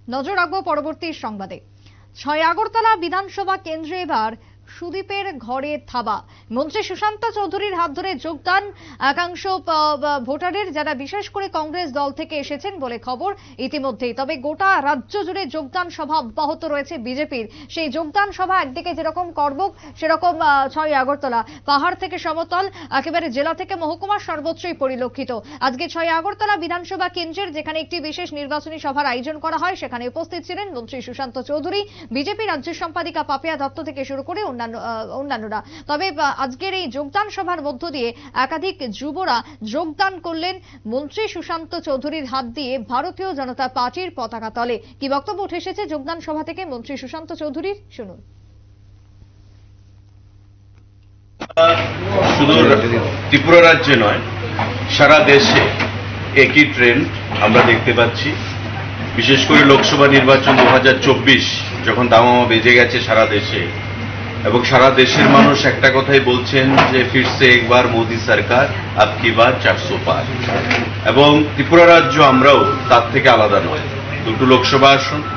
নজর রাখবো পরবর্তী সংবাদে। ৬ আগরতলা বিধানসভা কেন্দ্রে এবার সুদীপের ঘরে থাবা। মন্ত্রী সুশান্ত চৌধুরীর হাত ধরে যোগদান একাংশ ভোটারের, যারা বিশেষ করে কংগ্রেস দল থেকে এসেছেন বলে খবর ইতিমধ্যেই। তবে গোটা রাজ্য জুড়ে যোগদান সভা অব্যাহত রয়েছে বিজেপির। সেই যোগদান সভা একদিকে যেরকম করবুক, সেরকম ৬ আগরতলা পাহাড় থেকে সমতল, একেবারে জেলা থেকে মহকুমা সর্বত্রই পরিলক্ষিত। আজকে ৬ আগরতলা বিধানসভা কেন্দ্রের যেখানে একটি বিশেষ নির্বাচনী সভার আয়োজন করা হয়, সেখানে উপস্থিত ছিলেন মন্ত্রী সুশান্ত চৌধুরী, বিজেপি রাজ্য সম্পাদিকা পাপিয়া দত্ত থেকে শুরু করে অন্যান্যরা। তবে আজকের এই যোগদান সভার মধ্য দিয়ে একাধিক যুবরা যোগদান করলেন মন্ত্রী সুশান্ত চৌধুরীর হাত দিয়ে ভারতীয় জনতা পার্টির পতাকা তলে। কি বক্তব্য উঠে এসেছে যোগদান সভা থেকে মন্ত্রী সুশান্ত চৌধুরীর, শুনুন। শুধু ত্রিপুরা রাজ্যে নয়, সারা দেশে একই ট্রেন্ড আমরা দেখতে পাচ্ছি। বিশেষ করে লোকসভা নির্বাচন 2024 যখন দামামা বেজে গেছে সারা দেশে, এবং সারা দেশের মানুষ একটা কথাই বলছেন যে ফিরছে একবার মোদী সরকার, আব কি বার 400 পার। এবং ত্রিপুরা রাজ্য আমরাও তার থেকে আলাদা নয়। দুটো লোকসভা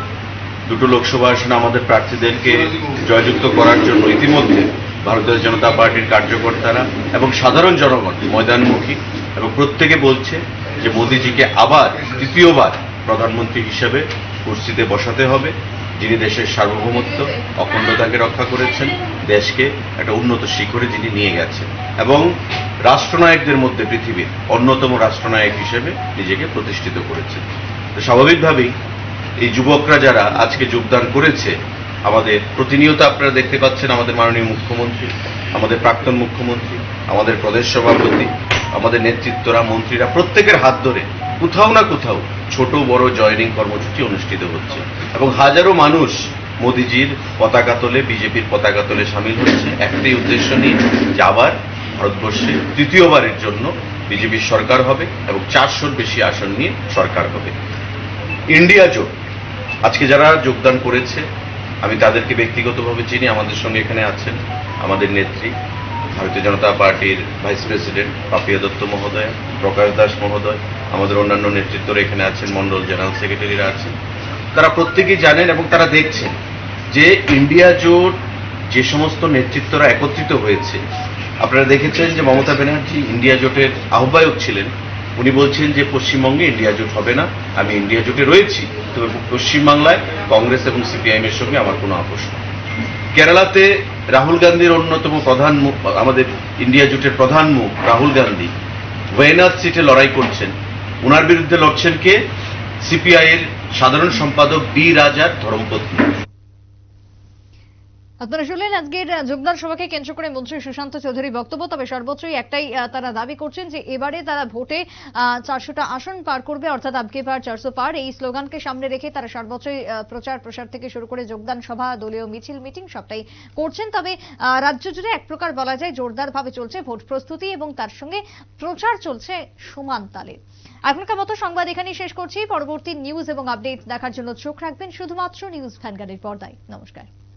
আসন আমাদের প্রার্থীদেরকে জয়যুক্ত করার জন্য ইতিমধ্যে ভারতীয় জনতা পার্টির কার্যকর্তারা এবং সাধারণ জনগণ ময়দানমুখী, এবং প্রত্যেকে বলছে যে মোদীজিকে আবার তৃতীয়বার প্রধানমন্ত্রী হিসেবে কুর্সিতে বসাতে হবে, যিনি দেশের সার্বভৌমত্ব অখণ্ডতাকে রক্ষা করেছেন, দেশকে একটা উন্নত শিখরে যিনি নিয়ে গেছেন, এবং রাষ্ট্রনায়কদের মধ্যে পৃথিবীর অন্যতম রাষ্ট্রনায়ক হিসেবে নিজেকে প্রতিষ্ঠিত করেছেন। তো স্বাভাবিকভাবেই এই যুবকরা যারা আজকে যোগদান করেছে, আমাদের প্রতিনিয়ত আপনারা দেখতে পাচ্ছেন আমাদের মাননীয় মুখ্যমন্ত্রী, আমাদের প্রাক্তন মুখ্যমন্ত্রী, আমাদের প্রদেশ সভাপতি, আমাদের নেতৃত্বরা, মন্ত্রীরা প্রত্যেকের হাত ধরে কোথাও না কোথাও ছোট বড় জয়নিং কর্মসূচি অনুষ্ঠিত হচ্ছে, এবং হাজারো মানুষ মোদিজির পতাকা তোলে, বিজেপির পতাকা তোলে সামিল হচ্ছে একটাই উদ্দেশ্য নিয়ে, যে আবার ভারতবর্ষে তৃতীয়বারের জন্য বিজেপির সরকার হবে এবং 400-র বেশি আসন নিয়ে সরকার হবে। ইন্ডিয়া জোট আজকে যারা যোগদান করেছে, আমি তাদেরকে ব্যক্তিগতভাবে চিনি। আমাদের সঙ্গে এখানে আছেন আমাদের নেত্রী, ভারতীয় জনতা পার্টির ভাইস প্রেসিডেন্ট পাপিয়া দত্ত মহোদয়, প্রকাশ দাস মহোদয়, আমাদের অন্যান্য নেতৃত্বরা এখানে আছেন, মন্ডল জেনারেল সেক্রেটারিরা আছেন। তারা প্রত্যেকেই জানেন এবং তারা দেখছেন যে ইন্ডিয়া জোট যে সমস্ত নেতৃত্বরা একত্রিত হয়েছে। আপনারা দেখেছেন যে মমতা ব্যানার্জি ইন্ডিয়া জোটের আহ্বায়ক ছিলেন। উনি বলছেন যে পশ্চিমবঙ্গে ইন্ডিয়া জোট হবে না, আমি ইন্ডিয়া জোটে রয়েছি, তবে পশ্চিমবাংলায় কংগ্রেস এবং সিপিআইএম এর সঙ্গে আমার কোনো আপোষ নেই। কেরালাতে রাহুল গান্ধীর অন্যতম প্রধান মুখ, আমাদের ইন্ডিয়া জোটের প্রধান মুখ রাহুল গান্ধী ওয়েনাদ সিটে লড়াই করছেন। ওনার বিরুদ্ধে লড়ছেন কে? সিপিআই এর সাধারণ সম্পাদক বি রাজার ধর্মপত্নী। আপনারা শুনলেন আজকের যোগদান সভাকে কেন্দ্র করে মন্ত্রী সুশান্ত চৌধুরীর বক্তব্য। তবে সর্বোচ্চই একটাই তারা দাবি করছেন যে এবারে তারা ভোটে 400টা আসন পার করবে, অর্থাৎ আব কি বার 400 পার। এই স্লোগানকে সামনে রেখে তারা সর্বোচ্চই প্রচার প্রসার থেকে শুরু করে যোগদান সভা, দলীয় মিছিল, মিটিং সবটাই করছেন। তবে রাজ্য জুড়ে এক প্রকার বলা যায় জোরদারভাবে চলছে ভোট প্রস্তুতি, এবং তার সঙ্গে প্রচার চলছে সমান তালে। এখনকার মতো সংবাদ এখানেই শেষ করছি। পরবর্তী নিউজ এবং আপডেট দেখার জন্য চোখ রাখবেন শুধুমাত্র নিউজ ভ্যানগার্ডের পর্দায়। নমস্কার।